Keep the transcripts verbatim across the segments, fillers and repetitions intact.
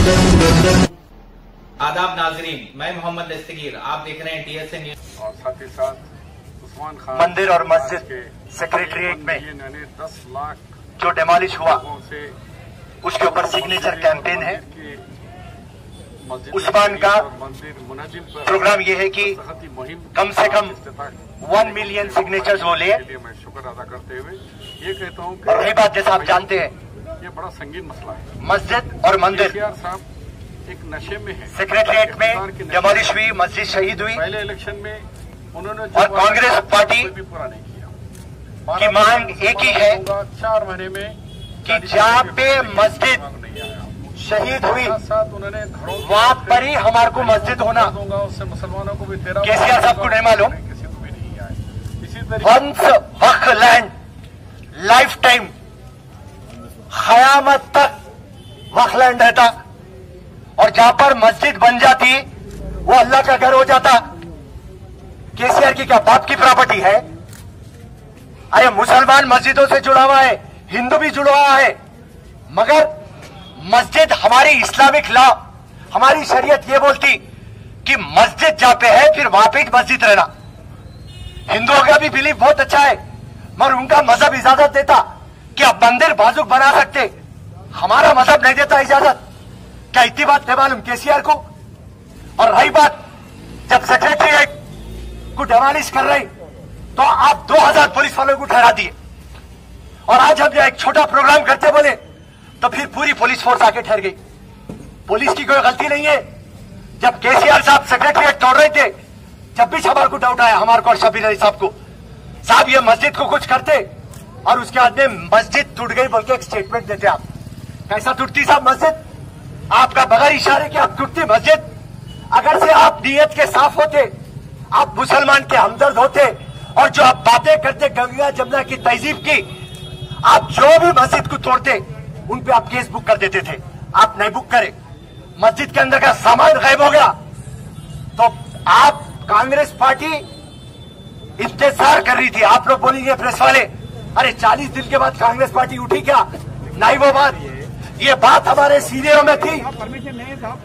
आदाब नाजरीन, मैं मोहम्मद दस्तगीर, आप देख रहे हैं टीएसए न्यूज। और साथ ही साथ उस्मान खान मंदिर और मस्जिद सेक्रेटरीट में दस लाख जो डेमोलिश हुआ से उसके ऊपर सिग्नेचर कैंपेन है। उस्मान का प्रोग्राम ये है कि कम से कम वन मिलियन सिग्नेचर्स वो ले। मैं शुक्र अदा करते हुए ये कहता हूँ और रही बात, जैसा आप जानते हैं, ये बड़ा संगीन मसला है। मस्जिद और मंदिर साहब एक नशे में है। सेक्रेटरीट में डेमोलिश हुई, मस्जिद शहीद हुई। पहले इलेक्शन में उन्होंने और कांग्रेस पार्टी भी पूरा नहीं किया। की मांग एक ही है चार महीने में कि जहाँ पे मस्जिद शहीद हुई उन्होंने वहाँ पर ही हमारे को मस्जिद होना। दूंगा उससे मुसलमानों को भी तेरह केसीआर साहब को नहीं मालूम, किसी को भी नहीं आए। इसी वंस वक्त लैंड लाइफ टाइम खयामत तक वक्त लैंड रहता, और जहां पर मस्जिद बन जाती वो अल्लाह का घर हो जाता। केसीआर की क्या बाप की प्रॉपर्टी है? अरे मुसलमान मस्जिदों से जुड़ा हुआ है, हिंदू भी जुड़ा हुआ है, मगर मस्जिद हमारी इस्लामिक लॉ, हमारी शरीयत ये बोलती कि मस्जिद जहां पे है फिर वहां पे मस्जिद रहना। हिंदुओं का भी बिलीफ बहुत अच्छा है, मगर उनका मजहब इजाजत देता कि आप मंदिर बाजुक बना सकते, हमारा मजहब नहीं देता इजाजत। क्या इतनी बात नहीं मालूम केसीआर को? और रही बात, जब सेक्रेटरीट को डेमोलिश कर रही तो आप दो हजार पुलिस वालों को ठहरा दिए, और आज हम एक छोटा प्रोग्राम करते बोले तो फिर पूरी पुलिस फोर्स आके ठहर गई। पुलिस की कोई गलती नहीं है। जब केसीआर साहब सेक्रेटरीट तोड़ रहे थे, जब भी हमारे को डाउट आया, हमारे को और शबीर अली साहब को, साहब ये मस्जिद को कुछ करते, और उसके बाद में मस्जिद टूट गई बोल के एक स्टेटमेंट देते। आप कैसा टूटती साहब मस्जिद? आपका बगैर इशारे के आप टूटती मस्जिद? अगर से आप नीयत के साफ होते, आप मुसलमान के हमदर्द होते, और जो आप बातें करते गंगा जमुना की तहजीब की, आप जो भी मस्जिद को तोड़ते उन पे आप केस बुक कर देते थे। आप नहीं बुक करे, मस्जिद के अंदर का सामान गायब हो गया, तो आप कांग्रेस पार्टी इंतजार कर रही थी। आप लोग बोलेंगे प्रेस वाले, अरे चालीस दिन के बाद कांग्रेस पार्टी उठी क्या? नहीं, वो बात ये बात हमारे सीनियरों में थी। परमिशन नहीं साहब,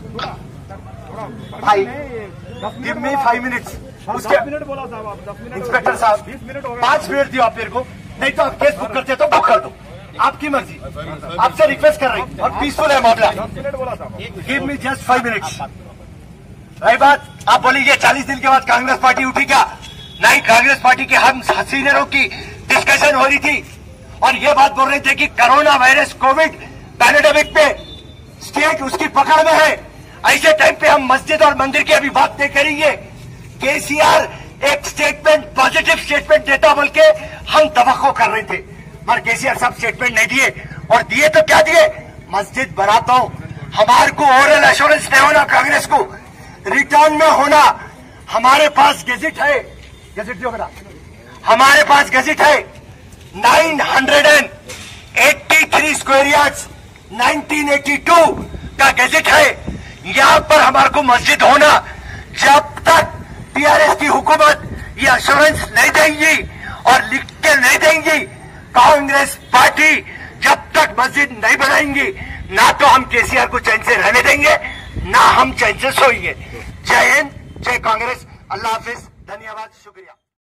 भाई गिव मी फाइव मिनट्स। उसके मिनट बोला साहब, आप दस मिनट इंस्पेक्टर साहब बीस मिनट हो गए, पांच मिनट दियो आप मेरे को, नहीं तो आप केस बुक करते तो बुक कर दो, आपकी मर्जी। आपसे रिक्वेस्ट कर रही और पीसफुल है मामला। दस मिनट बोला साहब। Give me just five minutes. रही बात, आप बोलिए चालीस दिन के बाद कांग्रेस पार्टी उठी क्या? नहीं, कांग्रेस पार्टी के हम सीनियरों की डिस्कशन हो रही थी, और ये बात बोल रहे थे कि कोरोना वायरस कोविड पैंडेमिक पे स्टेट उसकी पकड़ में है। ऐसे टाइम पे हम मस्जिद और मंदिर की अभी बात नहीं करेंगे। केसीआर एक स्टेटमेंट, पॉजिटिव स्टेटमेंट देता बोल के हम तवक्को कर रहे थे, मगर केसीआर साहब स्टेटमेंट नहीं दिए, और दिए तो क्या दिए? मस्जिद बनाता हूं, हमारे को ओरल एश्योरेंस नहीं होना, कांग्रेस को रिटर्न में होना। हमारे पास गेजेट है, गेजेट दियो बेटा, हमारे पास गेजेट है nine hundred eighty three square yards nineteen eighty two का गेजेट है। यहां पर हमारे को मस्जिद होना, जब तक टीआरएस की हुकूमत ये एश्योरेंस नहीं देंगी और लिख के नहीं देंगी, कांग्रेस पार्टी जब तक मस्जिद नहीं बनाएंगी, ना तो हम केसीआर को चैन से रहने देंगे, ना हम चैन से सोएंगे। जय हिंद, जय कांग्रेस, अल्लाह हाफिज, धन्यवाद, शुक्रिया।